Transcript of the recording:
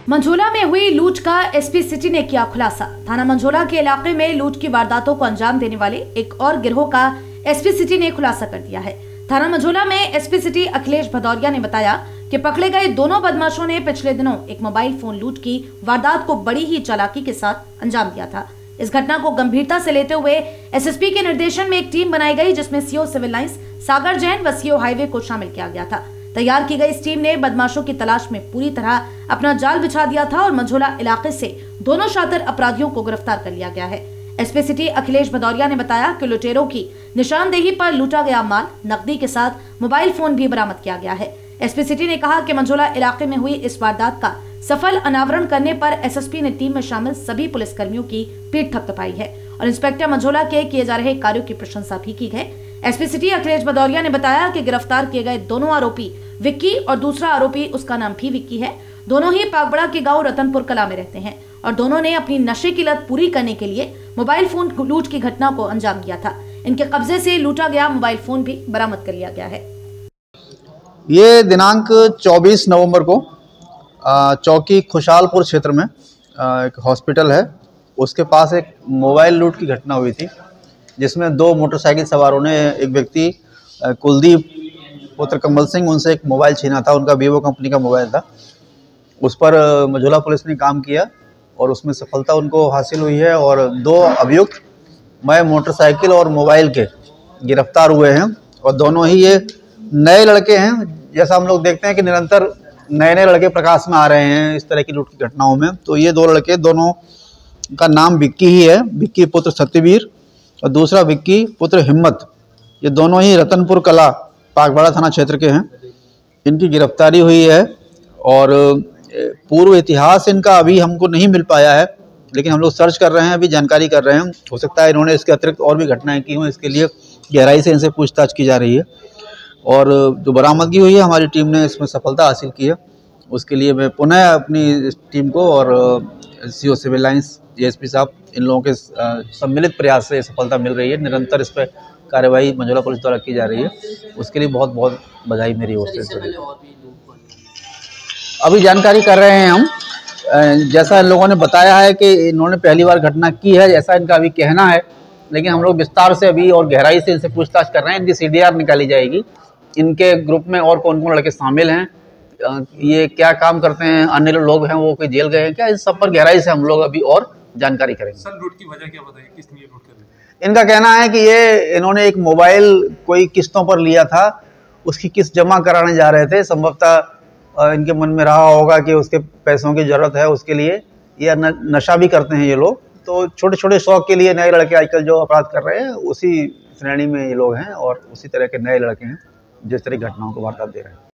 मंझोला में हुई लूट का एसपी सिटी ने किया खुलासा। थाना मंझोला के इलाके में लूट की वारदातों को अंजाम देने वाले एक और गिरोह का एसपी सिटी ने खुलासा कर दिया है। थाना मंझोला में एसपी सिटी अखिलेश भदौरिया ने बताया कि पकड़े गए दोनों बदमाशों ने पिछले दिनों एक मोबाइल फोन लूट की वारदात को बड़ी ही चालाकी के साथ अंजाम दिया था। इस घटना को गंभीरता से लेते हुए एसएसपी के निर्देशन में एक टीम बनाई गई, जिसमें CO civil lines Sagar Jain व सीओ हाईवे को शामिल किया गया था। तैयार की गई इस टीम ने बदमाशों की तलाश में पूरी तरह अपना जाल बिछा दिया था और मंझोला इलाके से दोनों शातिर अपराधियों को गिरफ्तार कर लिया गया है। एसपी सिटी अखिलेश भदौरिया ने बताया कि लुटेरों की निशानदेही पर लूटा गया माल, नकदी के साथ मोबाइल फोन भी बरामद किया गया है। एसपी सिटी ने कहा कि मंझोला इलाके में हुई इस वारदात का सफल अनावरण करने पर एसएसपी ने टीम में शामिल सभी पुलिसकर्मियों की पीठ थपथपाई है और इंस्पेक्टर मंझोला के किए जा रहे कार्यों की प्रशंसा भी की है। एसपी सिटी अखिलेश भदौरिया ने बताया कि गिरफ्तार किए गए दोनों आरोपी विक्की और दूसरा आरोपी, उसका नाम भी विक्की है, दोनों ही पागबड़ा के गांव रतनपुर कला में रहते हैं और दोनों ने अपनी नशे की लत पूरी करने के लिए मोबाइल फोन लूट की घटना को अंजाम दिया था। इनके कब्जे से लूटा गया मोबाइल फोन भी बरामद कर लिया गया है। ये दिनांक 24 नवंबर को चौकी खुशहालपुर क्षेत्र में एक हॉस्पिटल है, उसके पास एक मोबाइल लूट की घटना हुई थी, जिसमें दो मोटरसाइकिल सवारों ने एक व्यक्ति कुलदीप पुत्र कमल सिंह, उनसे एक मोबाइल छीना था। उनका वीवो कंपनी का मोबाइल था। उस पर मंझोला पुलिस ने काम किया और उसमें सफलता उनको हासिल हुई है और दो अभियुक्त मैं मोटरसाइकिल और मोबाइल के गिरफ्तार हुए हैं और दोनों ही ये नए लड़के हैं। जैसा हम लोग देखते हैं कि निरंतर नए नए लड़के प्रकाश में आ रहे हैं इस तरह की लूट की घटनाओं में, तो ये दो लड़के, दोनों का नाम विक्की ही है, विक्की पुत्र सत्यवीर और दूसरा विक्की पुत्र हिम्मत। ये दोनों ही रतनपुर कला पागबड़ा थाना क्षेत्र के हैं। इनकी गिरफ्तारी हुई है और पूर्व इतिहास इनका अभी हमको नहीं मिल पाया है, लेकिन हम लोग सर्च कर रहे हैं, अभी जानकारी कर रहे हैं। हो सकता है इन्होंने इसके अतिरिक्त और भी घटनाएं की हों, इसके लिए गहराई से इनसे पूछताछ की जा रही है और जो बरामदगी हुई है हमारी टीम ने इसमें सफलता हासिल की है। उसके लिए मैं पुनः अपनी टीम को और सीओ सिविल लाइंस एएसपी साहब, इन लोगों के सम्मिलित प्रयास से सफलता मिल रही है। निरंतर इस पर कार्यवाही मंझोला पुलिस द्वारा की जा रही है, उसके लिए बहुत बहुत बधाई मेरी ओर से। अभी जानकारी कर रहे हैं हम, जैसा इन लोगों ने बताया है कि इन्होंने पहली बार घटना की है, जैसा इनका अभी कहना है, लेकिन हम लोग विस्तार से अभी और गहराई से इनसे पूछताछ कर रहे हैं। इनकी सीडीआर निकाली जाएगी, इनके ग्रुप में और कौन कौन लड़के शामिल हैं, ये क्या काम करते हैं, अन्य लोग हैं वो कोई जेल गए हैं क्या, इस सब पर गहराई से हम लोग अभी और जानकारी करेंगे। सर, लूट की वजह क्या बताइए, किस लिए लूट कर रहे हैं? इनका कहना है कि ये इन्होंने एक मोबाइल कोई किस्तों पर लिया था, उसकी किस्त जमा कराने जा रहे थे। संभवतः इनके मन में रहा होगा कि उसके पैसों की ज़रूरत है, उसके लिए ये नशा भी करते हैं ये लोग। तो छोटे छोटे शौक के लिए नए लड़के आजकल जो अपराध कर रहे हैं उसी श्रेणी में ये लोग हैं और उसी तरह के नए लड़के हैं जिस तरह की घटनाओं को वारदात दे रहे हैं।